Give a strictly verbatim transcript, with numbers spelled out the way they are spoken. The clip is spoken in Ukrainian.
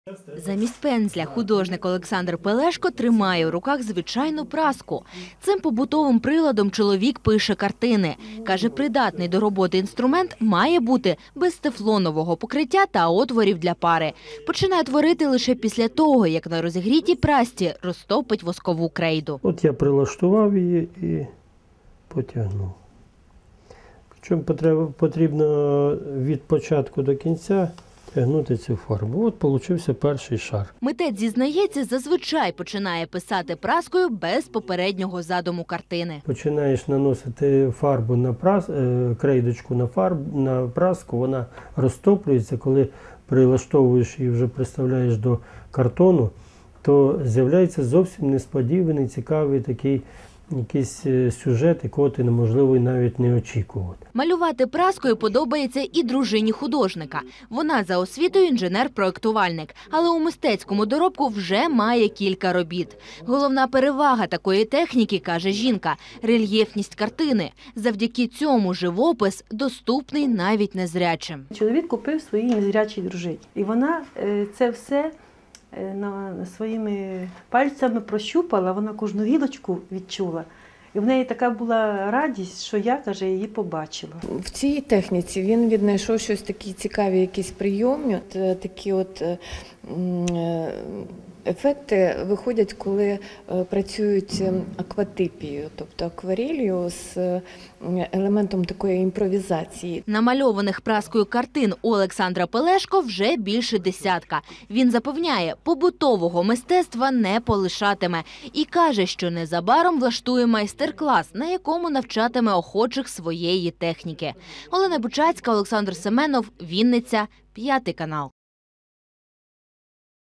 Замість пензля художник Олександр Пелешко тримає у руках звичайну праску. Цим побутовим приладом чоловік пише картини. Каже, придатний до роботи інструмент має бути без тефлонового покриття та отворів для пари. Починає творити лише після того, як на розігрітій прасці розтопить воскову крейду. От я прилаштував її і потягнув. Причому потрібно від початку до кінця тягнути цю фарбу. От получився перший шар. Митець зізнається, зазвичай починає писати праскою без попереднього задуму картини. Починаєш наносити фарбу на прас, крейдочку на фарбу, на праску, вона розтоплюється. Коли прилаштовуєш і вже приставляєш до картону, то з'являється зовсім несподіваний, цікавий такий якийсь сюжет, якого ти неможливо навіть не очікував. Малювати праскою подобається і дружині художника. Вона за освітою інженер-проєктувальник, але у мистецькому доробку вже має кілька робіт. Головна перевага такої техніки, каже жінка, – рельєфність картини. Завдяки цьому живопис доступний навіть незрячим. Чоловік купив своїй незрячій дружині, і вона це все своїми пальцями прощупала, вона кожну гілочку відчула. І в неї така була радість, що я, каже, її побачила. В цій техніці він віднайшов щось такі цікаві, якісь прийомні, такі от ефекти виходять, коли працюють акватипією, тобто акварелью з елементом такої імпровізації. Намальованих праскою картин у Олександра Пелешко вже більше десятка. Він запевняє, побутового мистецтва не полишатиме. І каже, що незабаром влаштує майстер-клас, на якому навчатиме охочих своєї техніки. Олена Бучацька, Олександр Семенов, Вінниця, П'ятий канал.